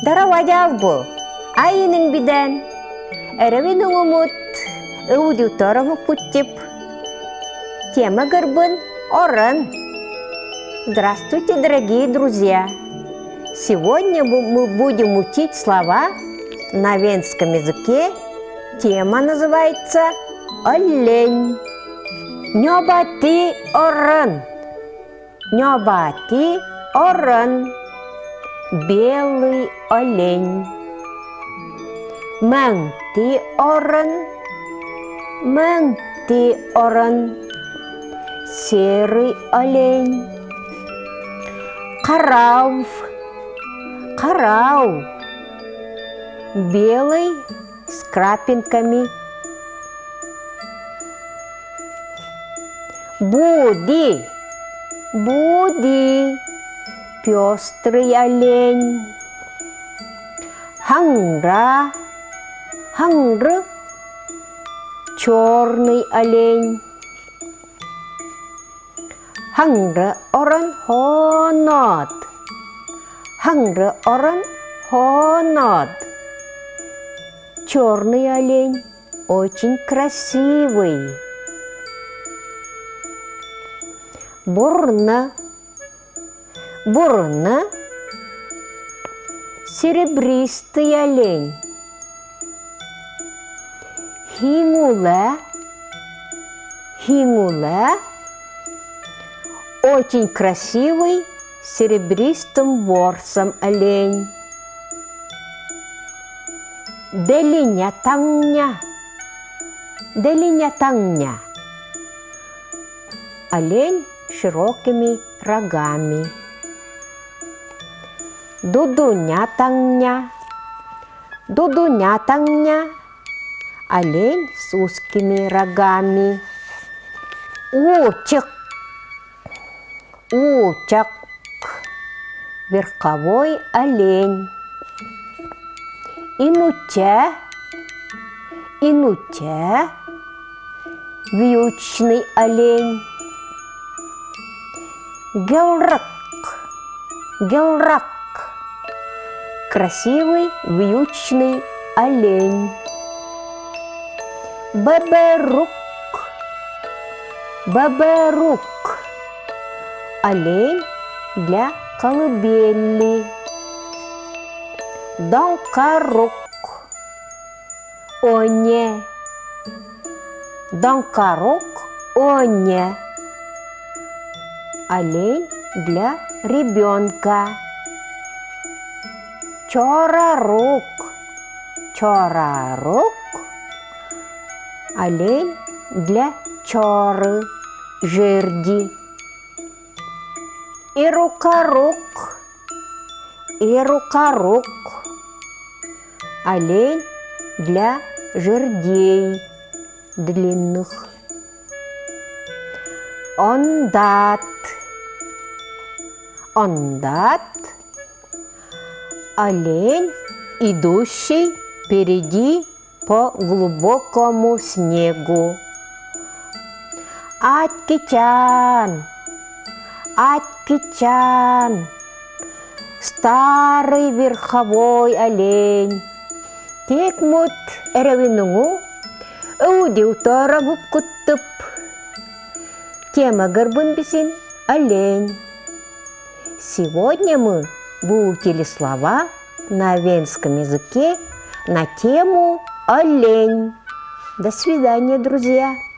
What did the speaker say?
Даравадявбу, айының биден, әрәвенің ұмыт, аудиторому куттип. Тема горбын орын. Здравствуйте, дорогие друзья! Сегодня мы будем учить слова на венском языке. Тема называется «Олень». Нёбати орын. Нёбати орын. Белый олень. Маңти орын. Маңти орын. Серый олень. Қарау. Қарау. Белый с крапинками. Буди. Буди. Пестрый олень. Хангра. Хангр. Черный олень. Хангра оран хонот. Хангра оран хонот. Черный олень очень красивый. Бурна. Бурна. Серебристый олень. Хингула. Хингула. Очень красивый серебристым ворсом олень. Делинятангня. Делинятангня. Олень с широкими рогами. Дудунятангня. Дудунятангня. Олень с узкими рогами. Учек. Учак. Верховой олень. Инуча. Инуча. Вьючный олень. Гелрак. Гелрак. Красивый вьючный олень. Бабарук. Бабарук. Олень для колыбели. Донкарук. Оне. Донкарук. Оне. Олень для ребенка. Чорарук. Чорарук. Олень для чоры, жерди. Ирукарук. Ирукарук. Олень для жердей длинных. Ондат. Ондат. Олень, идущий впереди по глубокому снегу. Атькичан. Атькичан. Старый верховой олень. Текмут эревинуңу аудитория буп куттуп. Тема горбын бисин олень. Сегодня мы выучили слова на венском языке на тему олень. До свидания, друзья!